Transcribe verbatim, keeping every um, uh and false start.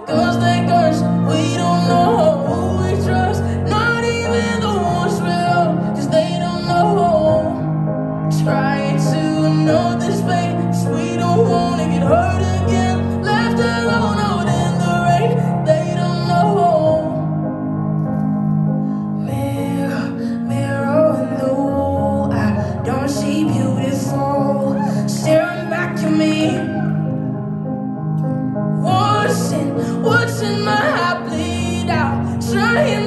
Girls like us, we don't know who we trust. Not even the ones we love, cause they don't know. Trying to know this pain, cause we don't wanna get hurt again. Left alone out in the rain, they don't know. Mirror, mirror on the wall, I don't see beautiful staring back at me. What's in, what's in my heart bleed out, trying